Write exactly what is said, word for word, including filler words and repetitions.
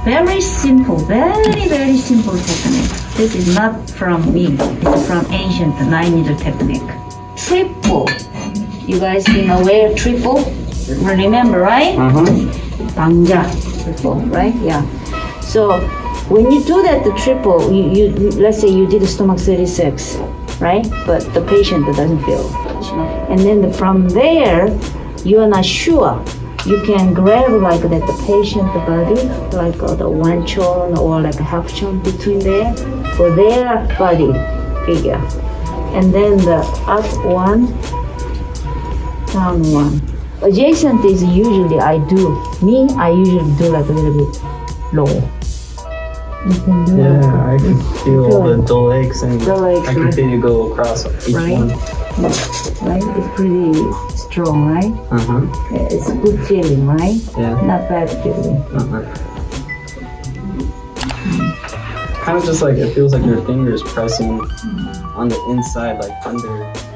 Very simple, very, very simple technique. This is not from me. It's from ancient nine needle technique. Triple. You guys been aware of triple? Remember, right? Uh-huh. Bangja. Triple, right? Yeah. So when you do that, the triple, you, you let's say you did a stomach thirty-six, right? But the patient doesn't feel. And then the, from there, you are not sure. You can grab like that the patient body, like uh, the one chon or like a half chon between there for their body figure. And then the up one, down one. Adjacent is usually I do. Me, I usually do like a little bit low. You can do Yeah, like, I can feel feel the it. dull aches and Dull aches, I continue to go across each right? one. Right? It's pretty strong, right? Uh-huh. It's good feeling, right? Yeah. Not bad feeling. Uh-huh. Kind of just like, it feels like your fingers pressing on the inside, like under